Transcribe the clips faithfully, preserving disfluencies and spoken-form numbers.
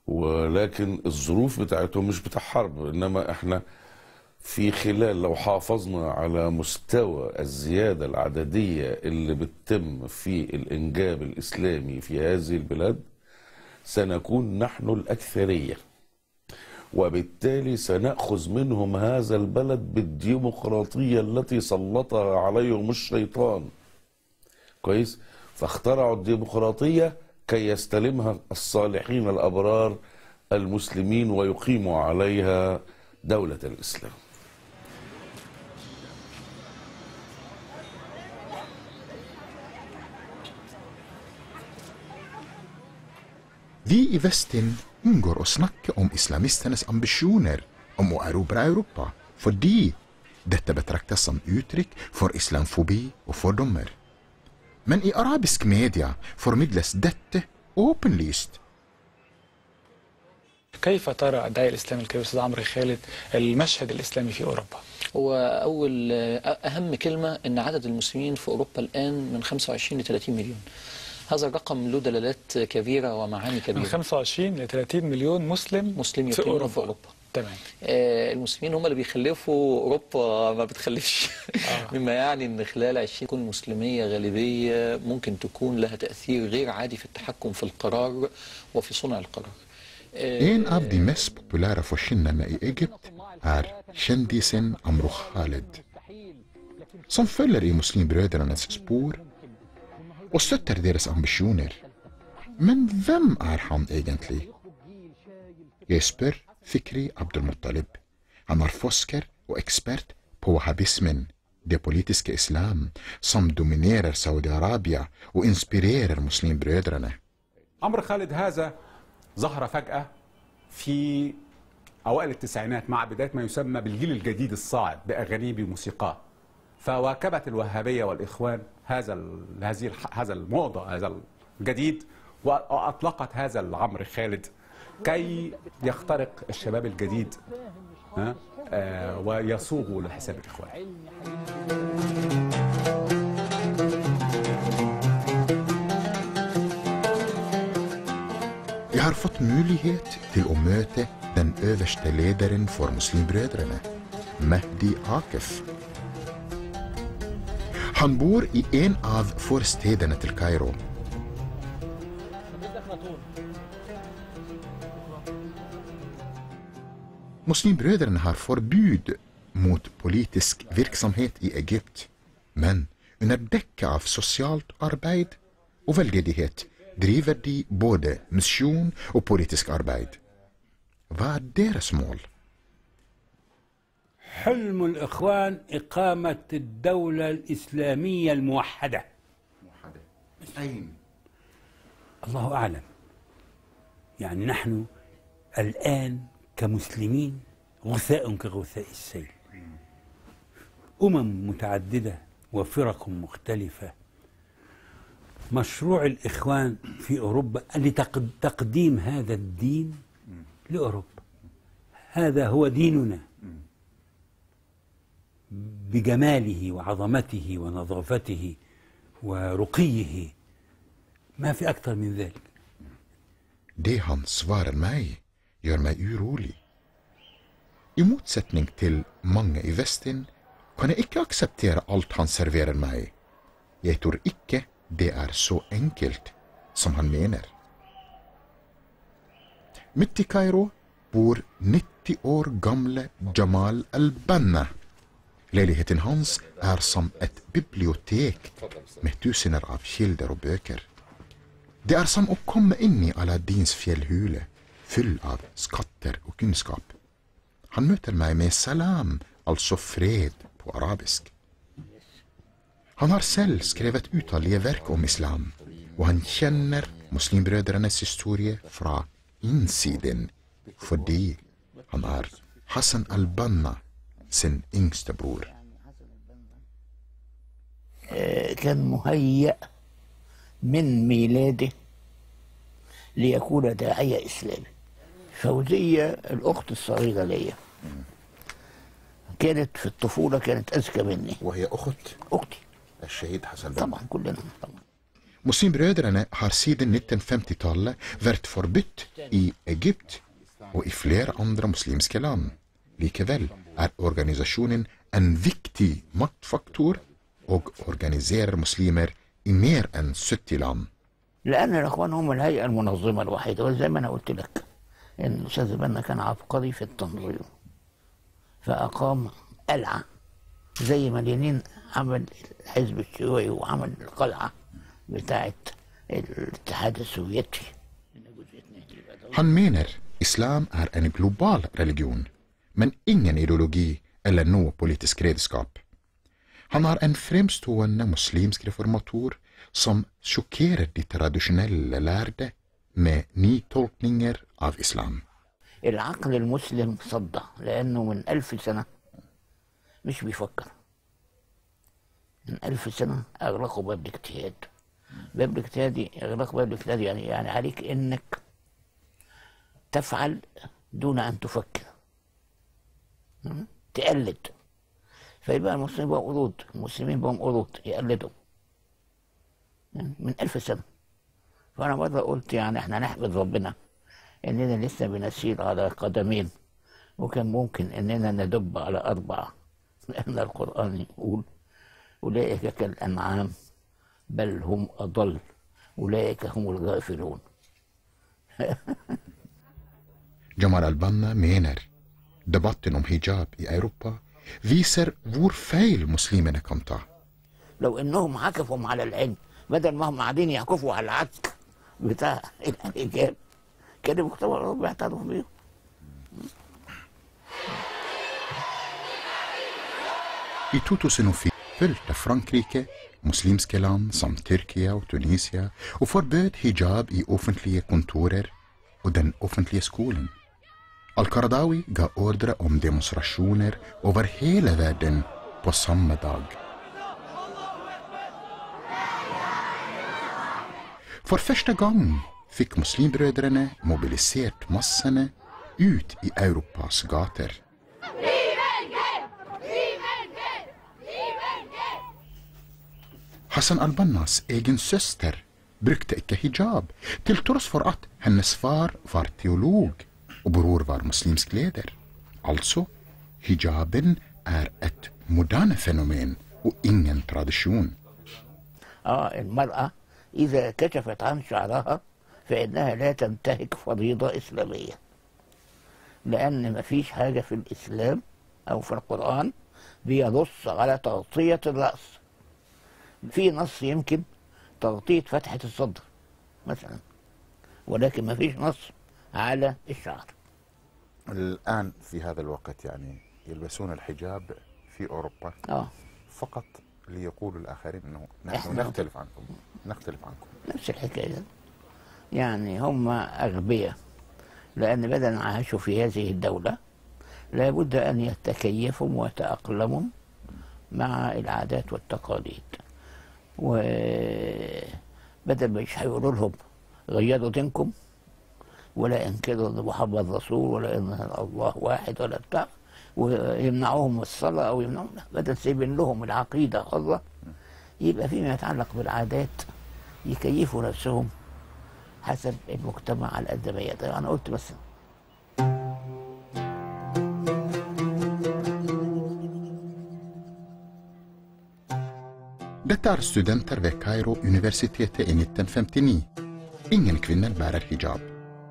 ولكن الظروف بتاعتهم مش بتاع حرب، إنما إحنا في خلال لو حافظنا على مستوى الزيادة العددية اللي بتتم في الإنجاب الإسلامي في هذه البلاد سنكون نحن الأكثرية، وبالتالي سنأخذ منهم هذا البلد بالديمقراطية التي سلطها عليهم الشيطان. كويس؟ فاخترعوا الديمقراطية كي يستلمها الصالحين الأبرار المسلمين ويقيموا عليها دولة الإسلام. Vi i Vesten unngår å snakke om islamistenes ambisjoner om å erobre Europa, fordi dette betraktes som uttrykk for islamfobi og fordommer. Men i arabisk media formidles dette åpenlyst. كيف ترى الداعية الإسلامي الكبير أستاذ عمرو خالد المشهد الإسلامي في أوروبا؟ هو أول أهم كلمة أن عدد المسلمين في أوروبا الآن من خمسة وعشرين ل ثلاثين مليون. هذا الرقم له دلالات كبيرة ومعاني كبيرة. من خمسة وعشرين ل ثلاثين مليون مسلم مسلم في أوروبا. في أوروبا. تمام. آه المسلمين هم اللي بيخلفوا، أوروبا ما بتخلفش. آه. مما يعني أن خلال عشرين تكون مسلمية غالبية ممكن تكون لها تأثير غير عادي في التحكم في القرار وفي صنع القرار. En av de mest populære forkynnerne i Egypt er kjendisen Amro Khaled, som følger i muslimbrødrenes spor og støtter deres ambisjoner. Men hvem er han egentlig? Jeg spør Fikri Abdul-Muttalib. Han er forsker og ekspert på wahhabismen, det politiske islam, som dominerer Saudi-Arabia og inspirerer muslimbrødrene. عمرو خالد هذا ظهر فجأة في أوائل التسعينات مع بداية ما يسمى بالجيل الجديد الصاعد بأغانيه بموسيقاه، فواكبت الوهابية والإخوان هذا هذه هذا الموضة هذا الجديد، وأطلقت هذا العمرو خالد كي يخترق الشباب الجديد آه ويصوغوا لحساب الإخوان. Jeg har fått mulighet til å møte den øverste lederen for muslimbrødrene, Mehdi Akif. Han bor i en av forstedene til Kairo. Muslimbrødrene har forbud mot politisk virksomhet i Egypt, men under dekke av sosialt arbeid og veldedighet driver de både misjon og politisk arbeid. Hva er deres mål? حلم الإخوان إقامة الدولة الإسلامية الموحدة. موحدة. أين؟ الله أعلم. يعني نحن الآن كمسلمين غثاء كغثاء السيل. أمم متعددة وفرق مختلفة. مشروع الإخوان في أوروبا لتقديم هذا الدين لأوروبا. هذا هو ديننا بجماله وعظمته ونظافته ورقيه. ما في أكثر من ذلك. Det han svarer meg, gjør meg urolig. I motsetning til mange i Vesten kan jeg ikke akseptere alt han serverer meg. Jeg tror ikke det er så enkelt som han mener. Midt i Kairo bor nitti år gamle Jamal al-Banna. Leiligheten hans er som et bibliotek med tusener av kilder og bøker. Det er som å komme inn i Aladdins fjellhule, full av skatter og kunnskap. Han møter meg med salam, altså fred på arabisk. Han har selv skrevet utallige verk om islam, og han kjenner muslimbrødrenes historie fra innsiden, fordi han er Hassan al-Banna sin yngste bror. كان مهيأ من ميلاده ليكون داعية إسلامي. فوزية الأخت الصغيرة ليا كانت في الطفولة كانت أذكى مني. وهي أخت؟ أختي الشهيد حسن البنا. طبعا كلنا طبعا. Muslimbrødrene har siden nitten femti-tallet vært forbudt i Egypt och i flera andra muslimska land. Likevel är organisationen en viktig maktfaktor och organiserar muslimer i mer än sjuttio land. لأن الإخوان هم الهيئة المنظمة الوحيدة، وزي ما أنا قلت لك إن الأستاذ بنا كان عبقري في التنظيم، فأقام قلعة زي ما لينين عمل الحزب الشيوعي وعمل القلعة بتاعة الاتحاد السوفيتي. Han menar islam är en global religion, men ingen ideologi eller något politisk redskap. Han är en framstående muslimsk reformator som chockerar de traditionella lärde med nytolkningar av islam. العقل المسلم صدع لأنه من ألف سنة مش بيفكر. من ألف سنة أغلقوا باب الاجتهاد. باب الاجتهاد أغلقوا باب الاجتهاد يعني يعني عليك إنك تفعل دون أن تفكر. تقلد. فيبقى المسلمين بقوا قرود، المسلمين بقوا قرود يقلدوا. من ألف سنة. فأنا مرة قلت يعني إحنا نحمد ربنا إننا لسه بنسير على قدمين، وكان ممكن إننا ندب على أربعة، لأن القرآن يقول أولئك كالأنعام بل هم أضل أولئك هم الغافلون. Jamal al-Banna menar debatten om hijab i Europa visar hur fel muslimerna kan ta. لو إنهم عكفوا على العلم بدل ما هم قاعدين يعكفوا على العك بتاع الحجاب كان المجتمع الأوروبي يعترف بيهم. I tjugohundrafyra följde Frankrike muslimska land som Turkiet och Tunisien och förbjöd hijab i offentliga kontorer och den offentliga skolan. Al-Qaradawi gav order om demonstrationer över hela världen på samma dag. För första gången fick muslimbröderna mobiliserat massorna ut i Europas gator. Hassan al-Bannas egen syster brukte inte hijab till trots för att hennes far var teolog och bror var muslimsk ledare. Alltså, hijaben är ett modernt fenomen och ingen tradition. آه المرأة إذا كشفت عن شعرها فإنها لا تنتهك فريضة إسلامية، لأن ما فيش حاجة في الإسلام أو في القرآن بينص على تغطية الرأس. في نص يمكن تغطية فتحة الصدر مثلا، ولكن ما فيش نص على الشعر. الآن في هذا الوقت يعني يلبسون الحجاب في أوروبا آه. فقط ليقول الآخرين أنه نحن إحنا نختلف عنكم نختلف عنكم. نفس الحكاية، يعني هم أغبياء، لأن بدل ما عاشوا في هذه الدولة لابد أن يتكيفوا ويتأقلموا مع العادات والتقاليد، وبدل ما مش هيقولوا لهم غيروا دينكم ولا انكروا ان محمد رسول ولا ان الله واحد ولا بتاع ويمنعوهم من الصلاه او يمنعوهم، لا، بدل سايبين لهم العقيده حره يبقى فيما يتعلق بالعادات يكيفوا نفسهم حسب المجتمع على قد ما يقدر. انا قلت بس Detta är studenter vid Kairo universitetet i nitton femtionio. Ingen kvinna bärer hijab.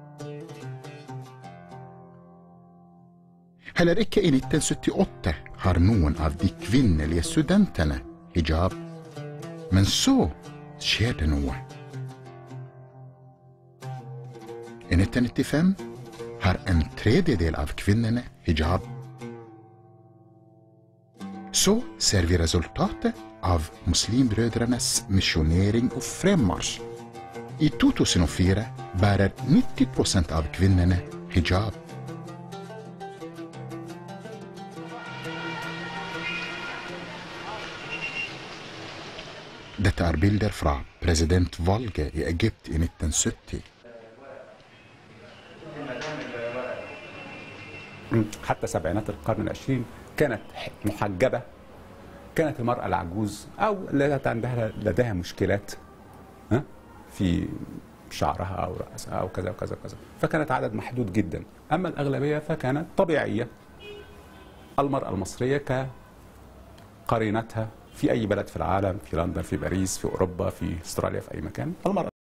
Heller ikke i nitton syttiåtte har noen av de kvinnelige studentene hijab. Men så skjer det noe. I nitton nittifem har en tredjedel av kvinnene hijab. Så ser vi resultatet av muslimbrødrenes misjonering og fremmarsj. I to tusen og fire bærer nittio prosent av kvinnene hijab. Dette er bilder fra presidentvalget i Egypt i nitton sytti. حتى سبعينات القرن العشرين كانت محجبة، كانت المرأة العجوز أو لا عندها لديها مشكلات في شعرها أو رأسها أو كذا وكذا وكذا، فكانت عدد محدود جدا. أما الأغلبية فكانت طبيعية، المرأة المصرية كقرينتها في أي بلد في العالم، في لندن، في باريس، في أوروبا، في أستراليا، في أي مكان، المرأة